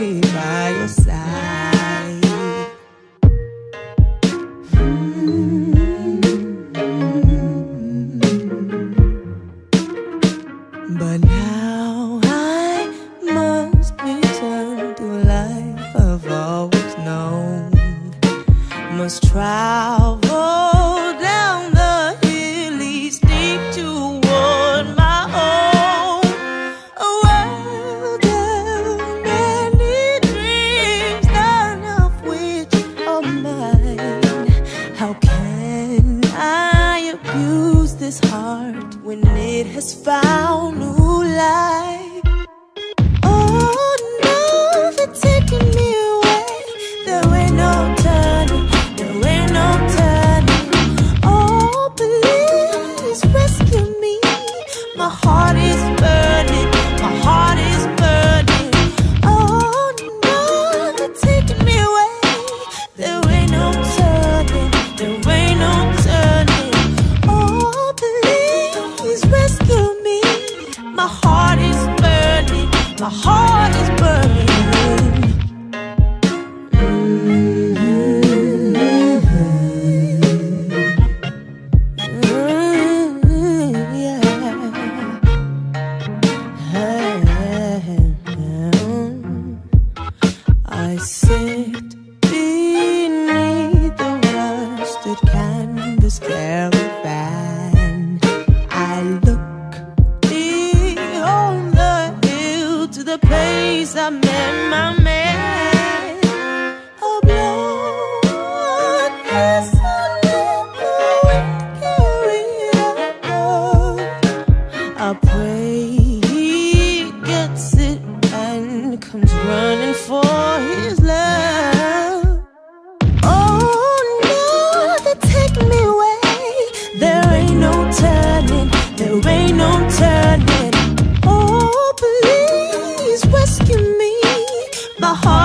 me by your side. But now I must return to a life I've always known. Must travel down the hilly steep toward my home. A world of many dreams, none of which are mine. How can I abuse this heart when it has found new life? Oh no, they're taking me away. There ain't no turning, there ain't no turning. Oh, please rescue me. My heart is burning, my heart is burning. Oh no, they're taking me away. There ain't no turning, there ain't no turning. Oh, please rescue me. My heart is burning, my heart is burning. I sit beneath the rusted canvas caravan. I look beyond the hill to the place I met my man. A blood vessel never carried above. I pray he gets it and comes running for his love. Oh no, they're taking me away. There ain't no turning, there ain't no turning. Oh, please rescue me. My heart